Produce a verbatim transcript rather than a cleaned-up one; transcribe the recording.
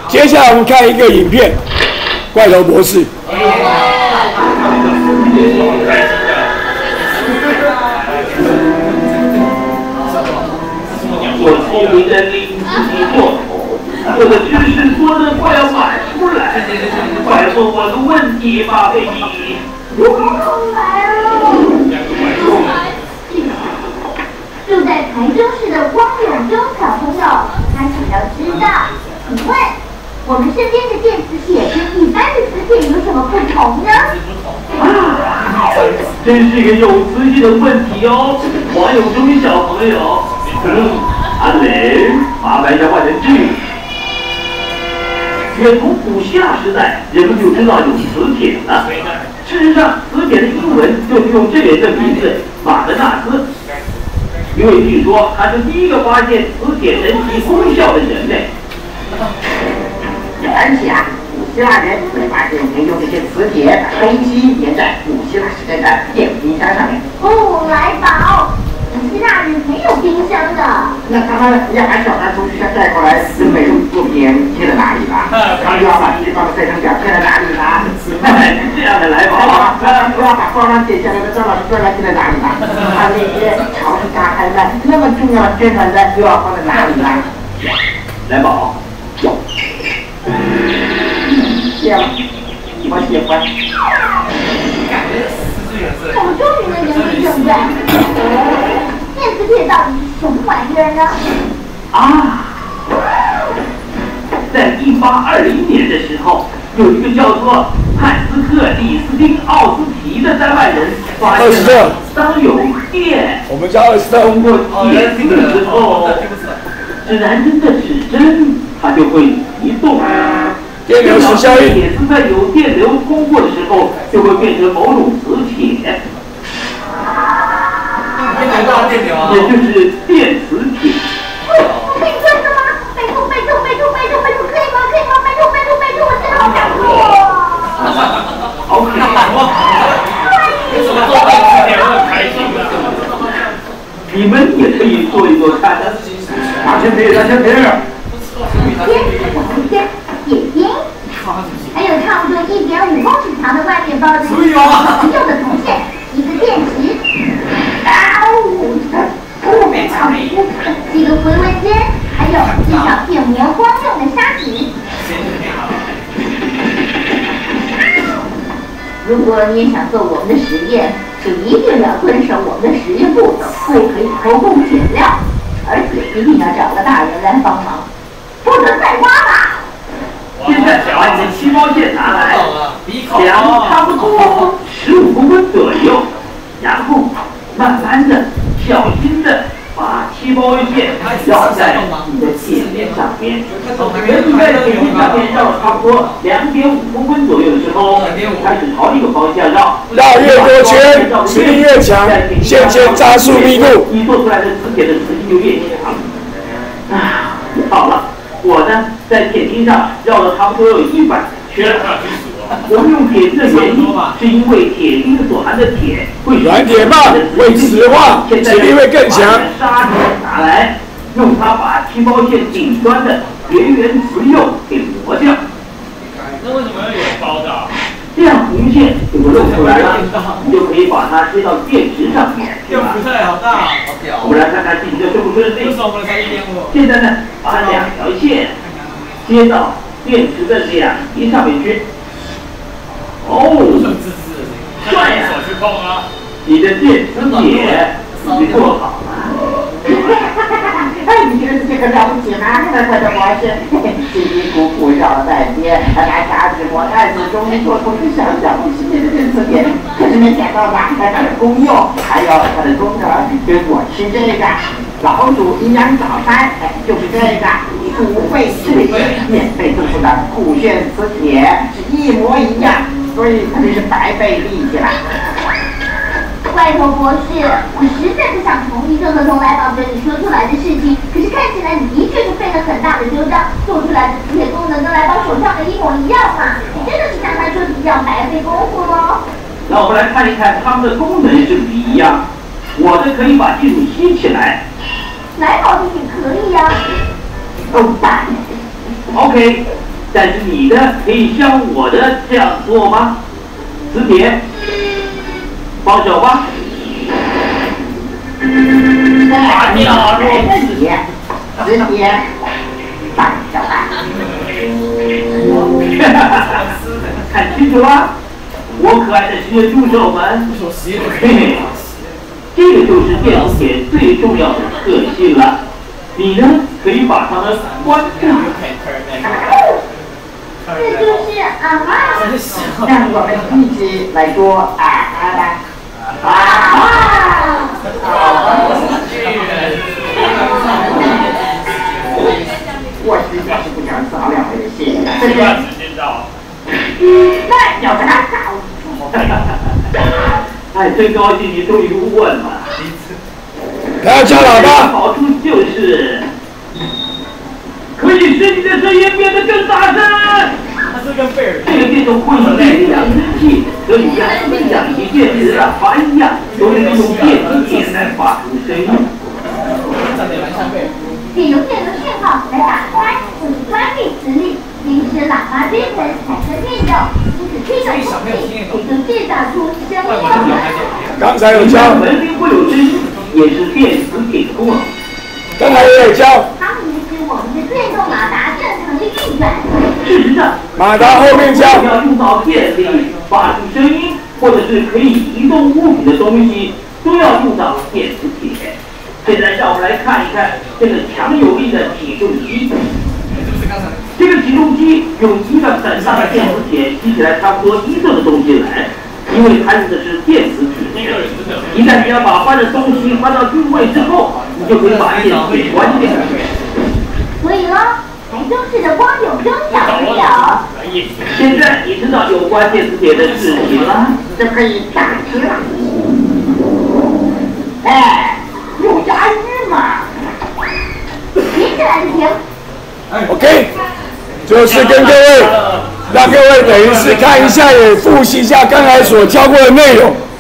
接下来我们看一个影片，怪头博士。 我聪明的令自己做头，我的知识多得快要满出来。快问我个问题吧，贝比。 来了。住在台中市的汪永忠小朋友，他想要知道，请问我们身边的电磁铁跟一般的磁铁有什么不同呢？ 啊，真是个有磁性的问题哦，汪永忠小朋友。嗯，阿雷，麻烦一下换成句。远从古希腊时代，人们就知道有磁铁了。事实上，磁铁的英文就是用这人的名字马格纳斯。因为据说他是第一个发现磁铁神奇功效的人类。 而且啊，古希腊人会发现能用这些磁铁把东西粘在古希腊时代的电冰箱上面。 哦，来宝，古希腊人没有冰箱的。 那他们要把小孩从学校带过来，跟美术作品贴在哪里吧？他们要把地方的赛程表贴在哪里吧？ 这样的来宝， 不要把报上写下来的张老师专栏贴在哪里吧？他那些潮湿大汉的那么重要的宣传单又要放在哪里呢？ 来宝。 这样，我喜欢。 我们终于能言归正传。电磁铁到底是什么玩意儿呢？ 啊，在一八二零年的时候，有一个叫做汉斯克里斯汀奥斯提的丹麦人发现了，当有电， 我们叫二十通过铁钉之后，指南针的指针它就会移动。 电流时效应。 铁丝在有电流通过的时候，就会变成某种磁铁。也就是电磁铁。 我可以跟着吗？拜托拜托拜托拜托拜托，可以吗？可以吗？拜托拜托拜托，我真的好想做。 好可爱。 为什么做电磁铁我很开心啊？ 你们也可以做一做看。 大铅笔，大铅笔。 铁铁钉，还有差不多一点五公尺长的外面包着一根用的铜线，一个电池。 不没道理。 几个回纹针，还有一小片磨光用的砂纸。如果你也想做我们的实验，就一定要遵守我们的实验步骤，不可以偷工减料，而且一定要找个大人来帮忙，不能再挖吧。 现在把你的漆包线拿来，量差不多十五公分左右，然后慢慢的、小心的把漆包线绕在你的铁面上面。等你在铁面上面绕了差不多两点五公分左右的时候，开始朝这个方向绕， 绕越多圈，磁力越强，线圈加速密度。 你做出来的磁铁的磁性就越强。啊，好了。我呢，在铁钉上绕了差不多有一百圈。我们用铁钉的原因，是因为铁钉所含的铁会软铁棒会磁化，磁力会更强。 砂纸拿来，用它把漆包线顶端的绝缘磁釉给磨掉。 那为什么要有包的？ 这样红线就会露出来了，你就可以把它贴到电池上面，对吧？ 好大，好屌！ 我们来看看进行的顺不顺利。现在呢，把两条线接到电池的两极上面去。哦，帅呀！ 手去碰啊！ 你的电磁铁已经做好了。 哎，你觉得这个了不起吗？快快的博士，辛辛苦苦绕了半天，拿砂纸磨炭子，终于做出一个小小不起眼的电磁铁。可是没想到吧，它的功用，还有它的功能，跟我吃这个老鼠营养早餐，哎，就是这个鼠费智力免费送出的酷炫磁铁是一模一样，所以它真是白费力气了。 怪头博士，我实在不想同意这个从来宝跟你说出来的事情，可是看起来你的确是费了很大的周章，做出来的磁铁功能跟来宝手上的一模一样嘛，你真的是像他说的一样白费功夫喽。 那我们来看一看它们的功能是不是一样。我的可以把金属吸起来， 来宝的也可以呀、啊。 哦，大。 OK， 但是你的可以像我的这样做吗？磁铁，放手吧。 拔掉了，磁铁，磁铁，放手吧。 看清楚了，我可爱的实验助手们，嘿嘿，这个就是电磁铁最重要的特性了。你呢，可以把它们关掉。 这就是啊哈。 让我们一起来说啊哈吧。啊哈！我实在是不想少两回事，这个时间到。 那有什么好处？ 哎，真高兴你终于问了。 不要叫喇叭。 好处就是可以使你的声音变得更大声。 他是跟贝尔。 这个这种混合力量之气，可以像像一电子喇叭一样，都能用电磁铁来发出声音。 借由电流信号来打开或者关闭磁力，并使喇叭边缘产生运动，因此这种空气也就制造出声音动能。 刚才有教， 门铃会有声音，也是电磁铁的功能。 刚才也有教。 它们使我们的电动马达正常的运转。 事实上， 马达后面教。 要用到电力发出声音，或者是可以移动物品的东西，都要用到电磁铁。现在让我们来看一看这个强有力的体重机。这个体重机用一个很大的电磁铁吸起来差不多一吨的东西来，因为它用的是电磁铁。一旦你要把搬的东西搬到定位之后，你就可以把电磁铁关掉。 所以呢，台中市的光永中小朋友， 现在你知道有关电磁铁的事情了， 就可以打击了。哎，有押韵嘛？ 停起来就停。 OK， 就是跟各位，让各位等于是看一下，也复习一下刚才所教过的内容。